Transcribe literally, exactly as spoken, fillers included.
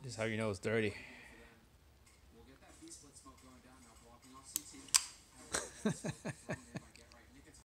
Just how you know it's dirty. We'll get that beast split smoke going down now, blocking off C T.